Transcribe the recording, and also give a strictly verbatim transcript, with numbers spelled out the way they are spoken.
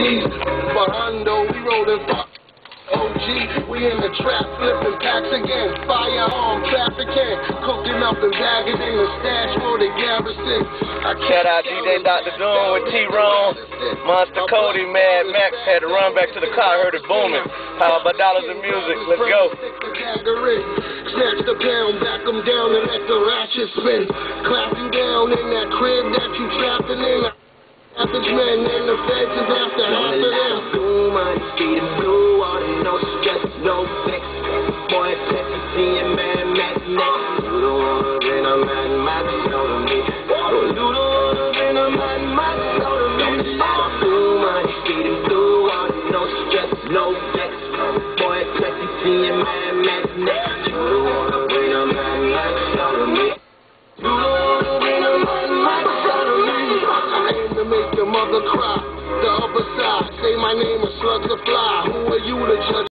G's. Behindo, we rollin' fuck. O G, we in the trap, flipping packs again. Firearm trafficking, cooking up and bagging in the stash for the garrison. Shout out D J Doctor Doom with T-Ron, Monster Cody, Mad Max. Had to run back to the car, heard it booming. How about dollars of music? Let's go. Snatch the pound, back them down and let the ratchet spin. Clap you down in that crib that you trapping in. Average men and the feds is after half of them. Blue money, see the blue, all the no stress, no fix. Boy, Texas, seeing Mad Max next. You don't wanna bring a Mad Max out of me. You don't wanna bring a Mad Max out of me. Blue money, see the blue, all the no stress, no fix. Boy, Texas, seeing Mad Max next. You don't wanna bring a Mad Max out of me. You don't wanna bring a Mad Max out of me. I aim to make your mother cry. The other side, say my name and slugs will fly. Who are you to judge?